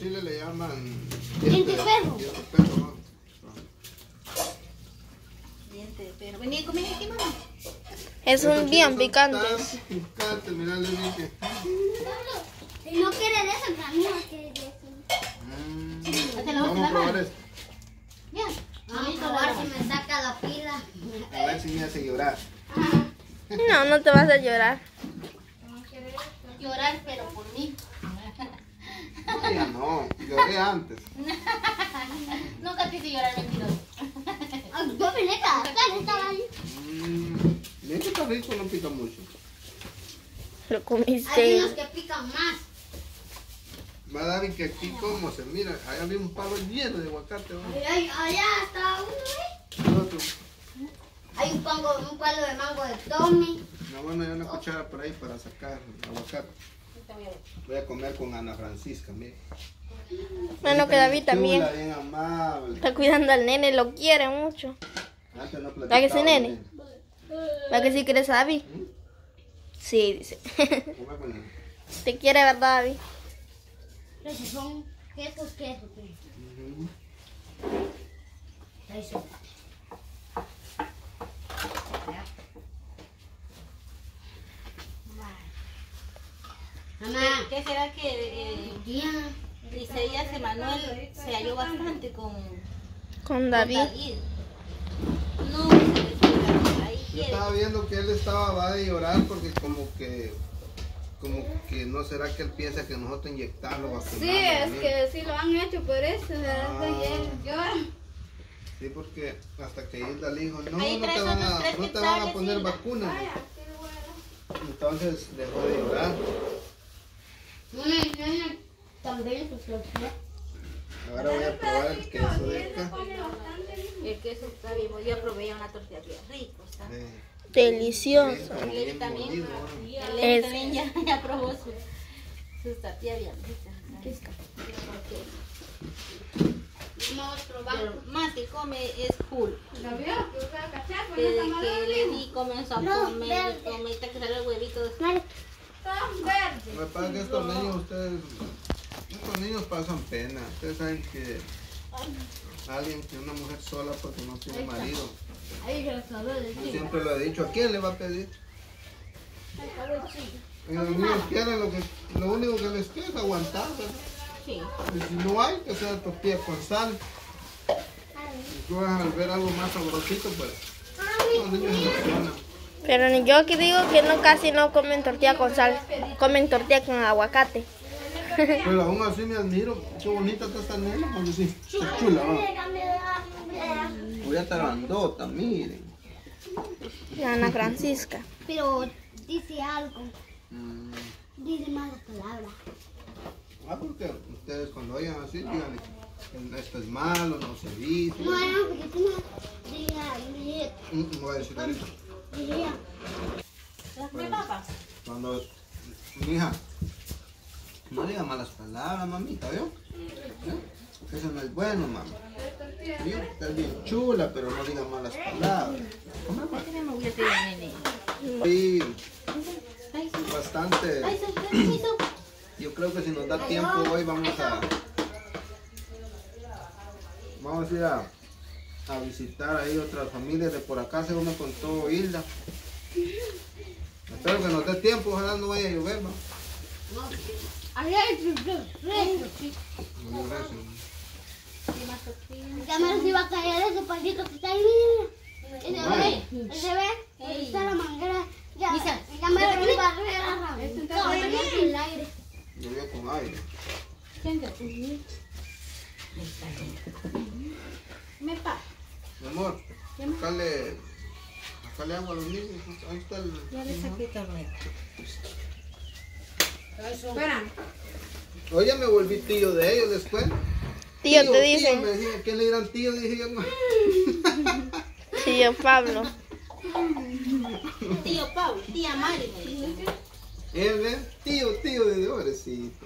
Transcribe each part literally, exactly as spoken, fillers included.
Chile le llaman diente de perro. Diente de perro, ¿no? Diente de perro. Vení a comer aquí, mamá. Es un bien picante. Picante, mirá, le dije. Si no quiere de eso, también no quiere de eso. Vamos a probar esto. Ya. Vamos a probar si me saca la pila. A ver si me hace llorar. No, no te vas a llorar. Llorar, pero por mí. No, ya no, lloré antes. Nunca te hice llorar, mentiroso. Yo vine cada vez, estaba ahí. Mmm, bien que está rico, no pica mucho. Lo Hay comiste. unos que pican más. Va a dar que aquí como se mira, ahí había un palo lleno de aguacate. ¿No? Ay, ay, allá está uno, ¿eh? El otro. Hay un, pango, un palo de mango de Tommy. No, bueno, hay una cuchara por ahí para sacar el aguacate. Voy a comer con Ana Francisca, mire. Bueno, que David también Chula, bien amable. está cuidando al nene, lo quiere mucho. Antes no ¿Para que se nene? ¿Para que sí quieres a David? ¿Mm? Sí, dice. Come con él. Te quiere, ¿verdad, David? Esos son quesos, quesos. Ujú. Ahí son. Mamá. ¿Qué será que eh, Tía. Isaías Emanuel se halló bastante con, Con con David. David? No se les queda ahí. Yo quiere. estaba viendo que él estaba va a llorar porque como que como que no será que él piensa que nosotros inyectarlo vacunarlo. Sí, es ¿no? que sí lo han hecho por eso, ¿verdad? Ah. Y él llora. Sí, porque hasta que Hilda le dijo, no, Ahí no te traes van otros a, tres no te van a quetzales, poner Hilda. vacunas. Vaya, qué bueno. Entonces dejó de llorar. Una niña también se sofía. Ahora voy a probar el queso de acá. El queso está bien. Yo probé ya una tortilla bien rico. Está. Eh, Delicioso. bien, Él bien también, molido, ¿no? él Es- también ya, ya probó su, su tortilla bien rica. Vamos a probar. Pero más que come es full. ¿Lo vio? Que usa cachaco, no Desde está que malo. le di comenzó a No, comer verde. y comer hasta que salió el huevito. Está verde. Me pasa que estos niños, ustedes, estos niños pasan pena. Ustedes saben que alguien, que una mujer sola porque no tiene marido. Ahí se acabó de Yo siempre lo he dicho, ¿a quién le va a pedir? Y los niños quieren lo que, lo único que les queda es aguantar, ¿verdad? Sí. Y si no hay, que sea tortilla con sal. Si tú vas a ver algo más sabrosito, pues los niños se emocionan. Pero ni yo que digo que no casi no comen tortilla con sal, comen tortilla con aguacate. Pero aún así me admiro, qué bonita está esta nena, cuando sí, está chula, ¿no? Voy a estar grandota, miren. La Ana Francisca. Pero dice algo. Mm. Dice malas palabras. Ah, porque ustedes cuando oigan así, díganle, esto es malo, no se dice. No, no, porque tú no. Diga, diga, Mm, voy a decir ahorita. diga. ¿Me papas? Cuando, mi hija, no diga malas palabras, mamita, ¿vio? ¿Vio? Eso no es bueno, mamá. ¿Vio? Estás bien chula, pero no diga malas palabras. Come, ¿Por pues. qué no me voy a pedir, nene? Sí, Ay, sí. bastante. Ay, sí, sí, sí. Yo creo que si nos da tiempo hoy vamos a vamos a ir a, a visitar ahí otras familias de por acá, según me contó Hilda. Espero que nos dé tiempo, ojalá no vaya a llover, ¿no? Ahí hay rezo. No llover, sí. Ya me los iba a caer ese palito que está ahí. Ese ve, ese ve, ahí está la manguera. Ya, ya me lo iba a agarrar. No, en el aire. Llovió con aire. Me pasa. Mi amor, sacale, sacale agua a los niños. Ahí está el... Ya le saqué torneta. Espera. Hoy ya me volví tío de ellos después. Tío, te Tío, dicen. me decían, ¿qué le dirán tío? Dije yo, no. Tío Pablo. Tío Pau, tía Mari me dice. Él ve, tío, tío, de pobrecito.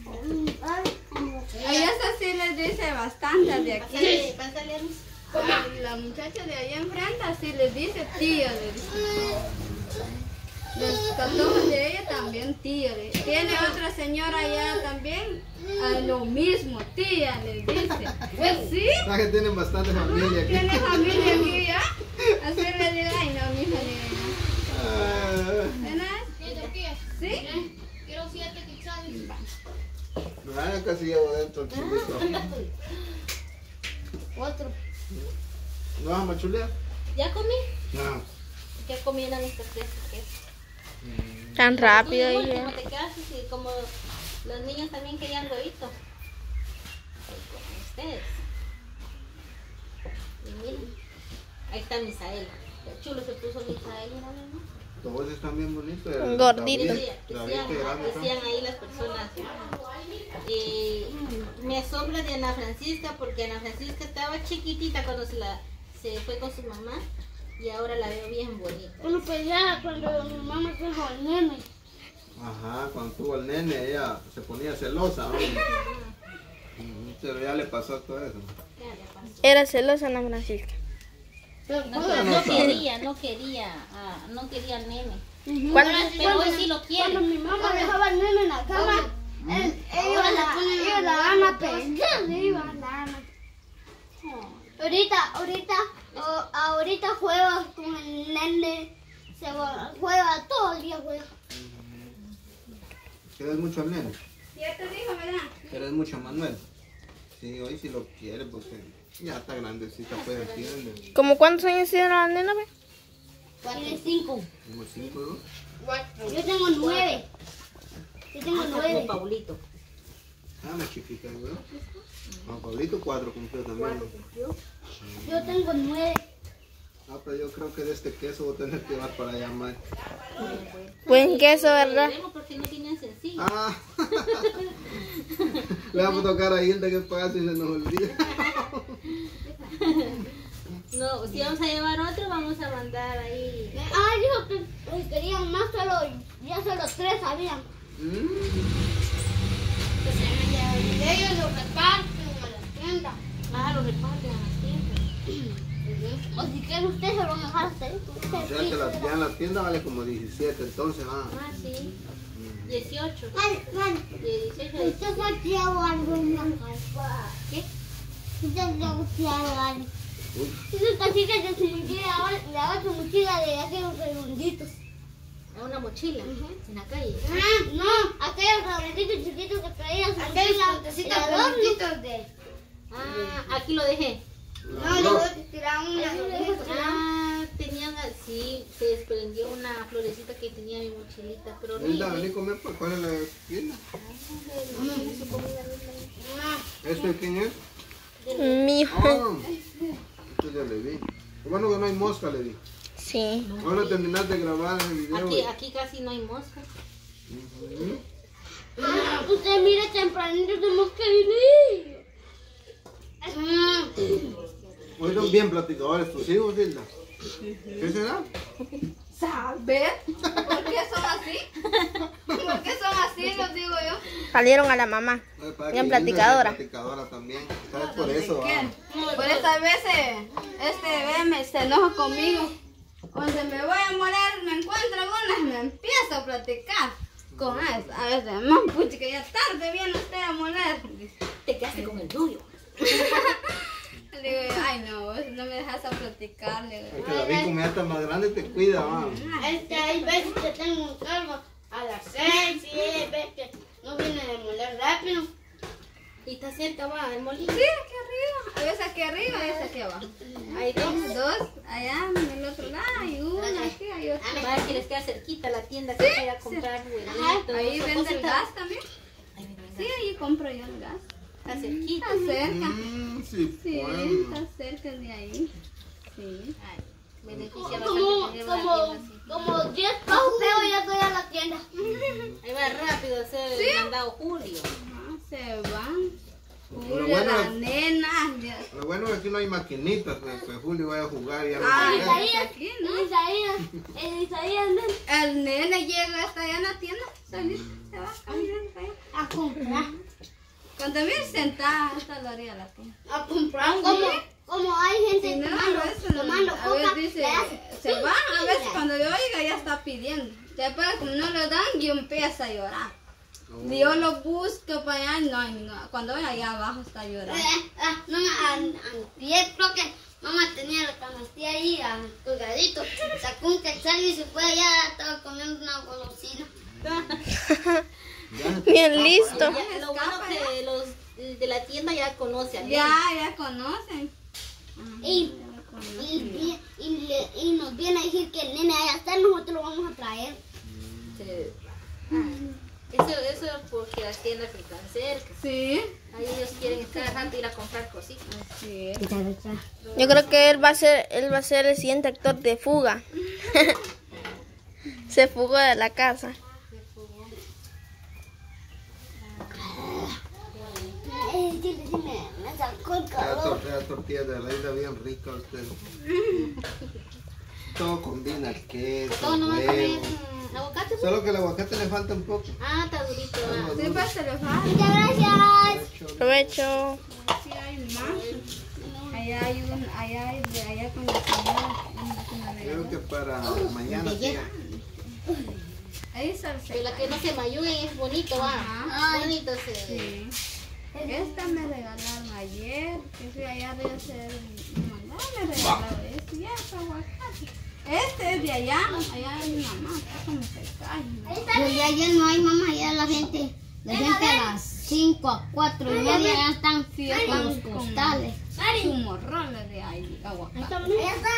A ellos así les dice bastante de aquí. Pásale, pásale a mis. Como la muchacha de ahí enfrente así les dice tío. Les dice. Los catorce de ella también tía. le- Tiene otra señora allá también. A lo mismo, tía, le dice. Pues sí, La que tienen bastante familia aquí. tiene familia aquí ya. Así le digo, ay no, mi familia. Ah, ¿Verdad? ¿Sí? Quiero siete quetzales. ah, ya casi llevo dentro el chilito. Otro. ¿No vas a machulear? ¿Ya comí? No. ¿Qué comieron estos tres? ¿Qué? Tan rápido, Tú, hija. último te quedas y como los niños también querían huevito. Pues con ustedes. Y miren, ahí está Misael. Qué chulo se puso Misael, mira, ¿no? Todos están bien bonitos. Gordito. David, Decían, David, qué grande está. decían ahí las personas. eh, me asombra de Ana Francisca porque Ana Francisca estaba chiquitita cuando se, la, se fue con su mamá y ahora la veo bien bonita. Bueno, pues ya cuando mi mamá trajo al nene. Ajá, cuando tuvo al nene ella se ponía celosa, ¿no? Ujú, pero ya le pasó todo eso. Ya le pasó. Era celosa Ana Francisca. No, no no sabe. quería, no quería, ah, no quería al nene. ¿Cuándo? Pero hoy sí lo Cuando quiere. mi mamá dejaba al nene en la cama, él- ellos la, ellos la van a pegar, iba la ama. Ahorita, ahorita, o- ahorita juega con el nene, se va- juega todo el día, juega. ¿Quieres mucho al nene? Ya te dijo, ¿verdad? ¿Quieres mucho a Manuel? Sí, hoy sí lo quiere porque ya está grandecita, pues entiende. ¿Cómo cuántos años tiene la nena, ve? Tiene cinco. Como cinco, ¿no? Yo tengo nueve. Yo tengo Como nueve. Paulito. Ah, más chiquita, ¿no? Juan Pablito cuatro cumplió también. Yo tengo nueve. Ah, pero yo creo que de este queso voy a tener que llevar para allá, más. Buen queso, ¿verdad? Veremos porque no tienen sencillo. Ah, le vamos a tocar a Hilda que pasa si se nos olvida. No, si vamos a llevar otro, vamos a mandar ahí. Ah, dijo que que querían más, solo, ya solo tres habían. Mm, Ellos lo reparten a la tienda. Ah, lo reparten a las tiendas. O si quiere usted se lo van a dejar hacer. o sea que la, ya en la tienda vale como diecisiete, entonces, ah. Ah, sí. dieciocho. Vale, vale. De dieciocho a Usted va a tirar algo en la casa. ¿Qué? Usted va a tirar algo. Uy, Esa casita de su mochila, ahora le hago su mochila de aquellos redonditos. A una mochila en la calle. Ah, no, aquellos redonditos chiquitos que traían su mochila. De adorno. de... Ah, aquí lo dejé. No, yo voy a tirar una. Ah, tenían así, se desprendió una florecita que tenía mi mochilita, pero Hilda, horrible. vení a comer, pues, ¿cuál es la tienda? Su comida horrible. ¿Este quién es? Mío. Ah, este ya le vi. Bueno que no hay mosca, le vi. Sí. Ahora terminar de grabar el video. Aquí, aquí casi no hay moscas. Ujú. Ah, usted mire tempranito tenemos que vivir. Hoy son bien platicadores tus hijos, Hilda. ¿Qué será? ¿Sabes? ¿Por qué son así? ¿Por qué son así? Los digo yo. Salieron a la mamá. Eh, para Bien que Hilda sea platicadora. platicadora también. ¿Sabes por eso? ¿Qué? Ah. Por estas veces, este ve, me se enoja conmigo. Cuando me voy a morar, me encuentro una, me empiezo a platicar con él. A veces, no, pucha, que ya tarde viene usted a morar. Te quedaste con el tuyo. Le digo, ay no, vos no me dejas a platicar. Le digo, Es que David, como ya está más grande, te cuida, va. Este, hay veces que tengo un cargo a las seis y hay veces que no viene de moler rápido. Y está cerca, va, el molino. sí, aquí arriba. A veces aquí arriba, a veces aquí abajo. Hay dos, dos, allá en el otro lado, hay una aquí, hay otra. Va, que les queda cerquita la tienda que voy a comprar huevitos. Ahí o vende cosas. el gas también. Ahí vende el Sí, gas. ahí compro yo el gas. Está cerquita. Está cerca. Mm, sí, Sí, bueno. está cerca de ahí. Sí. Ay, beneficia bastante Como, tener una como, tienda así. como diez pasos pero ya estoy a la tienda. Ahí va rápido a hacer el mandado Julio. Ah, se van. Lo Julio, bueno la es- nena. ya- Lo bueno es que aquí no hay maquinitas, pues, pues Julio vaya a jugar y a Ah, la Isaías, aquí, ¿no? el Isaías, el Isaías anda El nene llega hasta allá en la tienda. Salir, se va caminando para allá. a comprar. Cuando viene sentada hasta la orilla de la tienda. A comprar. Como, como hay gente Si no, tomando, a veces, tomando a coca, veces dice, le hace, se va, a veces cuando yo oiga ya está pidiendo. Después, como no lo dan, yo empiezo a llorar. Oh. Yo lo busco para allá, no, no, cuando voy allá abajo está llorando. Eh, ah, mamá, an- antier creo que mamá tenía la canastilla ahí, ah, colgadito. Sacó un quetzal y se fue allá, estaba comiendo una golosina. Bien listo. Ya, lo bueno que los de la tienda ya conocen. Ya, ya conocen. Y, y, y, y le- y nos viene a decir que el nene allá está, nosotros lo vamos a traer. Sí. Eso, eso es porque las tiendas están cerca. Sí. Ahí ellos quieren cada rato ir a comprar cositas. Sí. Yo creo que él va a ser, él va a ser el siguiente actor de fuga. Se fugó de la casa. Eh, dile, dile, me sacó el La, calor. tor- la tortilla de reina bien rica usted. Todo combina, el queso, Todo no va a comer huevo. mm, aguacate. Solo que el aguacate le falta un poco. Ah, está durito. ah. Sí, pues se lo va. Muchas gracias. Provecho. Sí, hay más. Allá hay un, allá hay de allá con la señora. una que me Creo regaló. que para mañana sí. Ahí está el Pero la que no se mayuguen es bonito, va. Ajá. Bonito se Sí. Esta me regalaron ayer, que fui allá a hacer no, me regalaron este, ya es aguacate. Este es de allá, allá de mi mamá, está como se cae. Pues ya, ya no hay mamá, ya la gente, la gente a las cinco, a cuatro y media ya están Sí, con los con- costales. Su morrón es de ahí, aguacate. Allá está.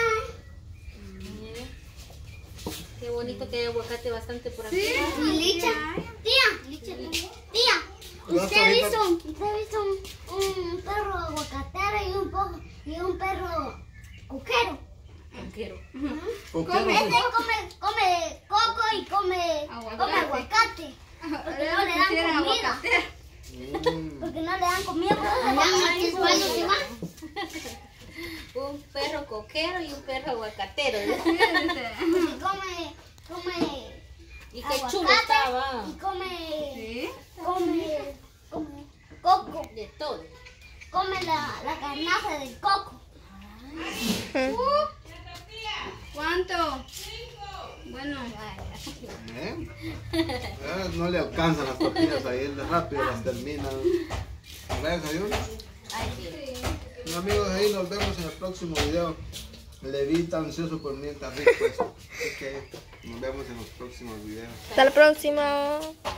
Qué bonito que hay aguacate bastante por aquí. Sí, Y Licha, tía, Licha, tía, usted ha visto, usted ha visto un, un perro aguacatero y un poco y un perro coquero. Quiero. ¿Por qué Come, no este come, come coco y come Aguacate. come aguacate. Porque no le dan Quisiera comida. aguacatero. se- Mm. Porque no le dan comida, pues se van, es bueno que van. Un perro coquero y un perro aguacatero. Porque come, come Y qué chulo aguacate estaba. y come, ¿Sí? come, come coco. De todo. Come la, la carnaza del coco. ¿Cuánto? Bueno, ¿Eh? Ah, no le alcanzan las tortillas ahí, él rápido las termina. Gracias a Dios. Bueno, amigos, ahí nos vemos en el próximo video. Levita ansioso por mientras rico. Así que nos vemos en los próximos videos. Hasta la próxima.